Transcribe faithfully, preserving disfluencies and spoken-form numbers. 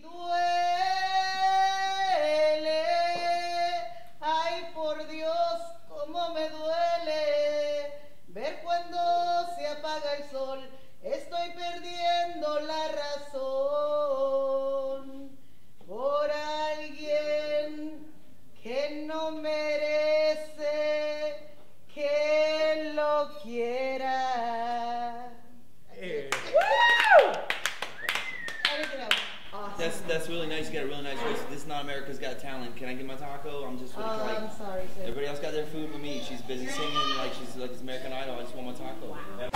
duele, ay por Dios, cómo me duele ver cuando se apaga el sol, estoy perdiendo la razón por alguien que no merece que lo quiera. Hey. Awesome. That's that's really nice. You got a really nice voice. This is not America's Got Talent. Can I get my taco? I'm just really Oh, like, I'm sorry, sir. everybody else got their food with me. She's busy singing like she's like it's American Idol. I just want my taco. Wow.